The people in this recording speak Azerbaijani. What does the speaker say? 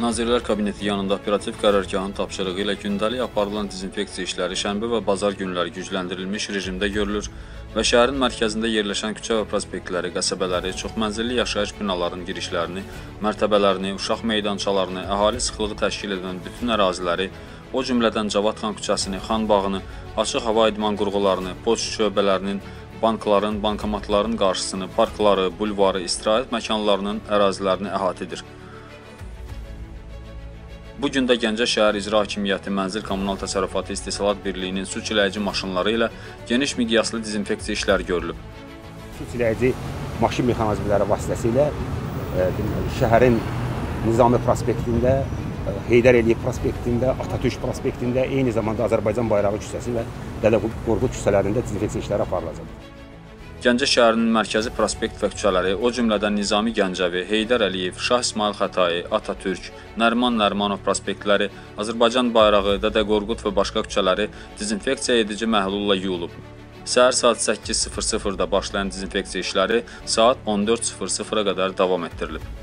Nazirlər Kabineti yanında operativ qərargahın tapşırığı ilə gündəlik aparılan dezinfeksiya işləri şənbə və bazar günləri gücləndirilmiş rejimdə görülür və şəhərin mərkəzində yerləşən küçə və prospektləri, qəsəbələri, çoxmənzilli yaşayış binalarının girişlərini, mərtəbələrini, uşaq meydançalarını, əhali sıxlığı təşkil edən bütün əraziləri, o cümlədən Cavad xan küçəsini, Xan bağını, açıq hava idman qurğularını, poçt şöbələrinin, bankların, bankomatların qarşısını, parkları, bulvarı, istirahət məkanlarının ərazilərini əhatə edir. Bugün də Gəncə şəhər İcra Hakimiyyəti Mənzil Kommunal Təsərrüfatı İstehsalat Birliyinin su çiləyici maşınları ilə geniş miqyaslı dezinfeksiya işləri görülüb. Su çiləyici maşın mexanizmləri vasitəsilə şəhərin Nizami prospektində, Heydər Əliyev prospektində, Atatürk prospektində, eyni zamanda Azərbaycan bayrağı küçəsi və Dədə Qorqud küçələrində dezinfeksiya işləri aparılacaq. Gəncə şəhərinin mərkəzi prospekt və küçələri, o cümlədən Nizami Gəncəvi, Heydər Əliyev, Şah İsmayıl Xətai, Atatürk, Nəriman Nərimanov prospektləri, Azərbaycan bayrağı, Dədə Qorqud və başqa küçələri dezinfeksiya edici məhlulla yuyulub. Səhər saat 8:00-da başlayan dezinfeksiya işləri saat 14:00-a qədər davam etdirilib.